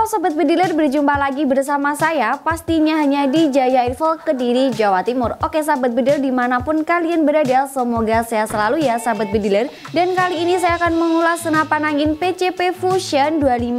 Halo Sobat Bediler, berjumpa lagi bersama saya pastinya hanya di Jaya Info Kediri, Jawa Timur. Oke Sahabat Bediler, dimanapun kalian berada, semoga sehat selalu ya Sahabat Bediler. Dan kali ini saya akan mengulas senapan angin PCP Fusion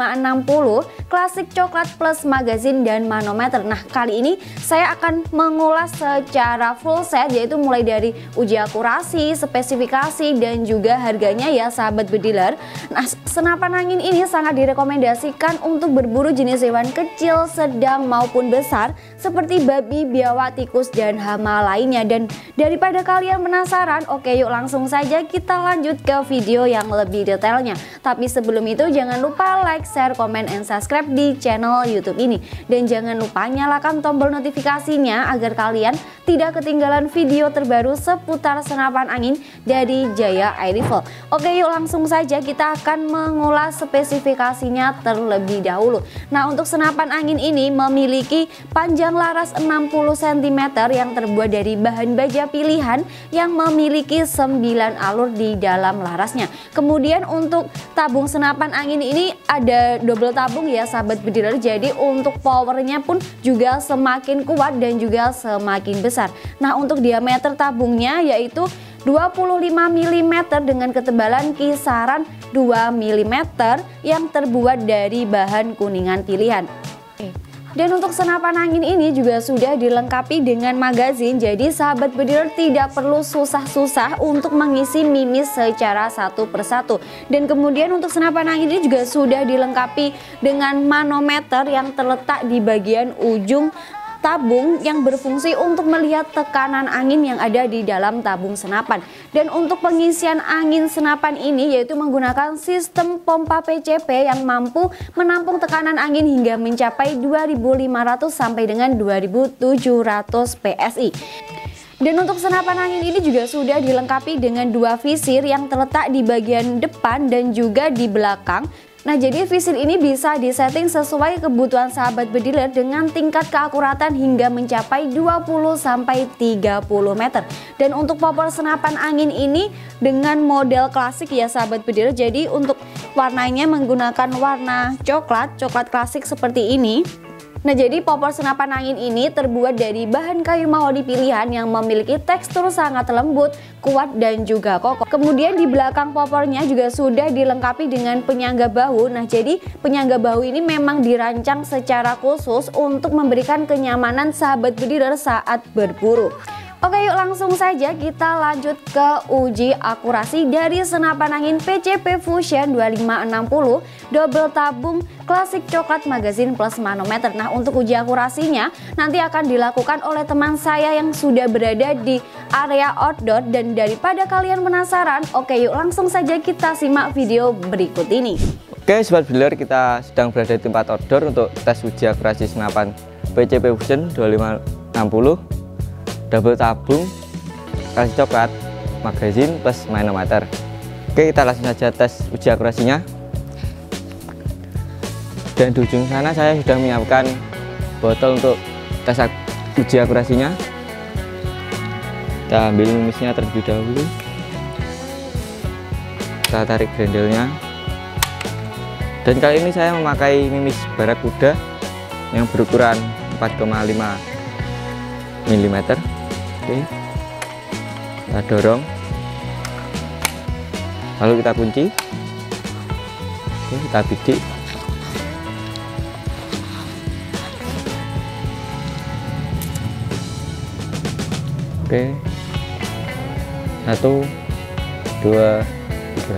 2560 klasik coklat plus magazin dan manometer. Nah kali ini saya akan mengulas secara full set, yaitu mulai dari uji akurasi, spesifikasi dan juga harganya ya Sahabat Bediler. Nah senapan angin ini sangat direkomendasikan untuk berburu jenis hewan kecil, sedang maupun besar seperti babi, biawak, tikus dan hama lainnya. Dan daripada kalian penasaran, oke yuk langsung saja kita lanjut ke video yang lebih detailnya. Tapi sebelum itu jangan lupa like, share, komen, and subscribe di channel YouTube ini. Dan jangan lupa nyalakan tombol notifikasinya agar kalian tidak ketinggalan video terbaru seputar senapan angin dari Jaya Air Rifle. Oke yuk langsung saja kita akan mengulas spesifikasinya terlebih dahulu. Nah untuk senapan angin ini memiliki panjang laras 60 cm yang terbuat dari bahan baja pilihan yang memiliki 9 alur di dalam larasnya. Kemudian untuk tabung senapan angin ini ada double tabung ya Sahabat Bediler, jadi untuk powernya pun juga semakin kuat dan juga semakin besar. Nah untuk diameter tabungnya yaitu 25 mm dengan ketebalan kisaran 2 mm yang terbuat dari bahan kuningan pilihan. Dan untuk senapan angin ini juga sudah dilengkapi dengan magazin, jadi Sahabat Bediler tidak perlu susah-susah untuk mengisi mimis secara satu persatu. Dan kemudian untuk senapan angin ini juga sudah dilengkapi dengan manometer yang terletak di bagian ujung tabung yang berfungsi untuk melihat tekanan angin yang ada di dalam tabung senapan. Dan untuk pengisian angin senapan ini yaitu menggunakan sistem pompa PCP yang mampu menampung tekanan angin hingga mencapai 2500 sampai dengan 2700 PSI. Dan untuk senapan angin ini juga sudah dilengkapi dengan dua visir yang terletak di bagian depan dan juga di belakang. Nah jadi visir ini bisa disetting sesuai kebutuhan Sahabat Bediler dengan tingkat keakuratan hingga mencapai 20-30 meter. Dan untuk popor senapan angin ini dengan model klasik ya Sahabat Bediler, jadi untuk warnanya menggunakan warna coklat klasik seperti ini. Nah jadi popor senapan angin ini terbuat dari bahan kayu mahoni pilihan yang memiliki tekstur sangat lembut, kuat dan juga kokoh. Kemudian di belakang popornya juga sudah dilengkapi dengan penyangga bahu. Nah jadi penyangga bahu ini memang dirancang secara khusus untuk memberikan kenyamanan Sahabat Bediler saat berburu. Oke yuk langsung saja kita lanjut ke uji akurasi dari senapan angin PCP Fusion 2560 double tabung klasik coklat magazin plus manometer. Nah untuk uji akurasinya nanti akan dilakukan oleh teman saya yang sudah berada di area outdoor. Dan daripada kalian penasaran, oke yuk langsung saja kita simak video berikut ini. Oke Sobat Bediler, kita sedang berada di tempat outdoor untuk tes uji akurasi senapan PCP Fusion 2560 double tabung klasik coklat magazin plus manometer. Oke kita langsung saja tes uji akurasinya. Dan di ujung sana saya sudah menyiapkan botol untuk tes uji akurasinya. Kita ambil mimisnya terlebih dahulu, kita tarik grendelnya. Dan kali ini saya memakai mimis Barakuda yang berukuran 4,5 mm. Oke, kita dorong, lalu kita kunci. Oke, kita bidik. Oke, 1, 2, 3.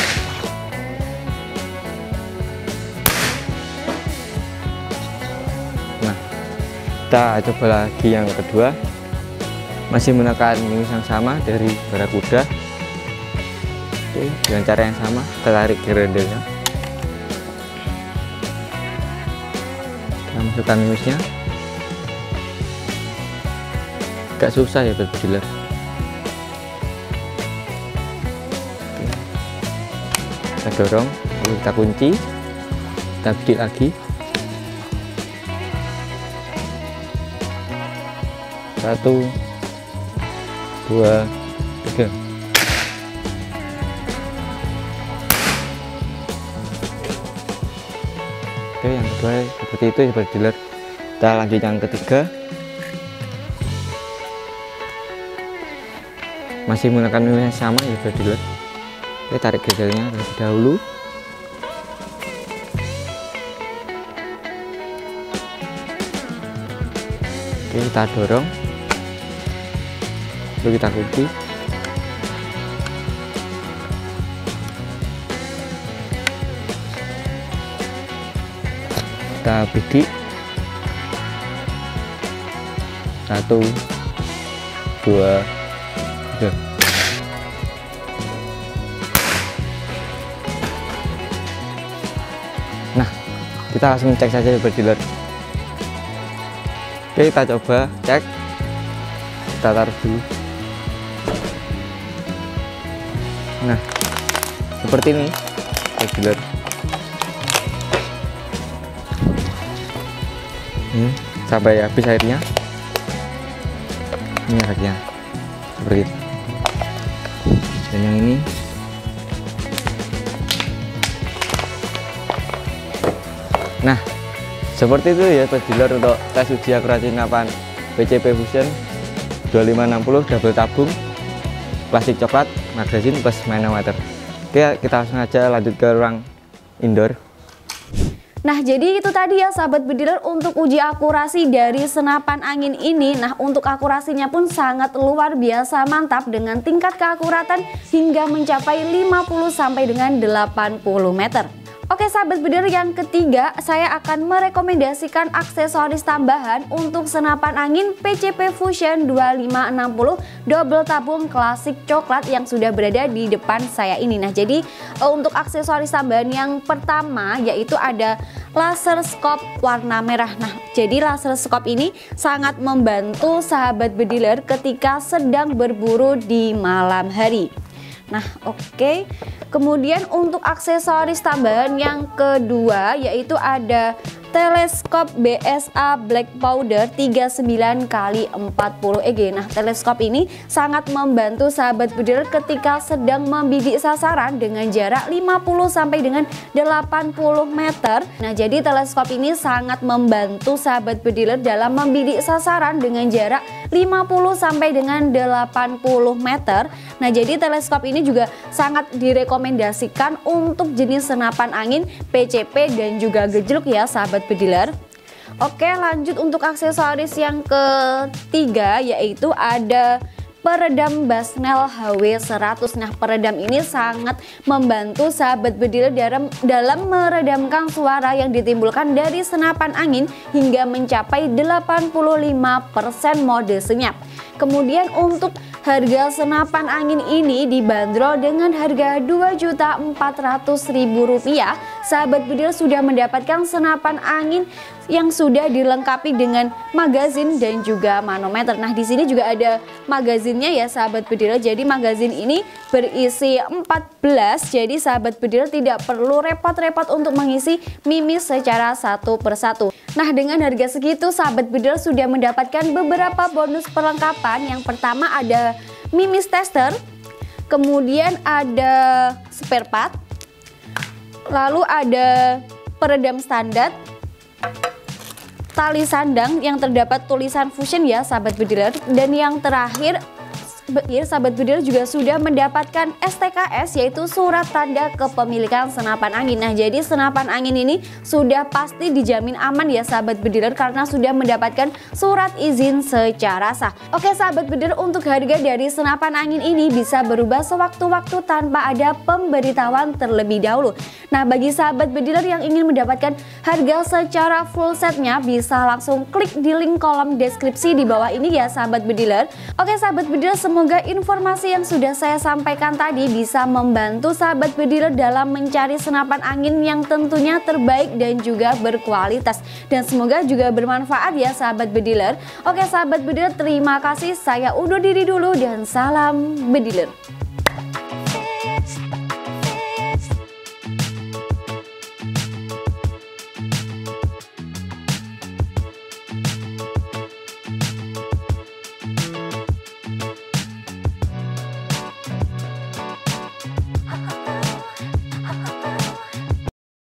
Nah, kita coba lagi yang kedua. Masih menggunakan mimis yang sama dari Barakuda. Oke, dengan cara yang sama kita tarik grendelnya, kita masukkan mimisnya. Agak susah ya Bediler. Kita dorong, lalu kita kunci, kita bidik lagi. 1, 2, 3. Oke, yang kedua seperti itu ya bediler. Kita lanjut yang ketiga. Masih menggunakan mimis yang sama ya bediler. Oke, tarik geselnya terlebih dahulu. Oke, kita dorong, lalu kita kunci. Kita bidik 1 2 3. Nah, kita langsung cek saja ya bediler. Oke, kita coba cek. Kita taruh dulu. Nah, seperti ini bediler. Sampai habis airnya. Ini airnya seperti itu. Dan yang ini nah seperti itu ya bediler untuk tes uji akurasi senapan PCP Fusion 2560 double tabung plastik coklat magazin plus manometer. Oke, kita langsung aja lanjut ke ruang indoor. Nah, jadi itu tadi ya sahabat bediler untuk uji akurasi dari senapan angin ini. Nah, untuk akurasinya pun sangat luar biasa mantap dengan tingkat keakuratan hingga mencapai 50 sampai dengan 80 meter. Oke sahabat bediler, yang ketiga saya akan merekomendasikan aksesoris tambahan untuk senapan angin PCP Fusion 2560 double tabung klasik coklat yang sudah berada di depan saya ini. Nah, jadi untuk aksesoris tambahan yang pertama yaitu ada laser scope warna merah. Nah, jadi laser scope ini sangat membantu sahabat bediler ketika sedang berburu di malam hari. Nah, oke. Kemudian untuk aksesoris tambahan yang kedua yaitu ada teleskop BSA Black Powder 39x40 EG. Nah, teleskop ini sangat membantu sahabat bediler ketika sedang membidik sasaran dengan jarak 50 sampai dengan 80 meter. Nah, jadi teleskop ini sangat membantu sahabat bediler dalam membidik sasaran dengan jarak 50 sampai dengan 80 meter. Nah, jadi teleskop ini juga sangat direkomendasikan untuk jenis senapan angin PCP dan juga gejluk ya sahabat bediler. Oke, lanjut untuk aksesoris yang ketiga yaitu ada peredam Basnel HW100. Nah, peredam ini sangat membantu sahabat bediler dalam meredamkan suara yang ditimbulkan dari senapan angin hingga mencapai 85% mode senyap. Kemudian untuk harga senapan angin ini dibanderol dengan harga Rp2.400.000. Sahabat bediler sudah mendapatkan senapan angin yang sudah dilengkapi dengan magazin dan juga manometer. Nah, di sini juga ada magazinnya ya sahabat bediler. Jadi magazin ini berisi 14. Jadi sahabat bediler tidak perlu repot-repot untuk mengisi mimis secara satu persatu. Nah, dengan harga segitu sahabat bediler sudah mendapatkan beberapa bonus perlengkapan. Yang pertama ada mimis tester, kemudian ada spare part, lalu ada peredam standar, tali sandang yang terdapat tulisan Fusion ya sahabat bediler, dan yang terakhir sahabat bediler juga sudah mendapatkan STKS yaitu surat tanda kepemilikan senapan angin. Nah, jadi senapan angin ini sudah pasti dijamin aman ya sahabat bediler karena sudah mendapatkan surat izin secara sah. Oke sahabat bediler, untuk harga dari senapan angin ini bisa berubah sewaktu-waktu tanpa ada pemberitahuan terlebih dahulu. Nah, bagi sahabat bediler yang ingin mendapatkan harga secara full setnya bisa langsung klik di link kolom deskripsi di bawah ini ya sahabat bediler. Oke sahabat bediler, semoga informasi yang sudah saya sampaikan tadi bisa membantu sahabat bediler dalam mencari senapan angin yang tentunya terbaik dan juga berkualitas. Dan semoga juga bermanfaat ya sahabat bediler. Oke sahabat bediler, terima kasih. Saya undur diri dulu dan salam bediler.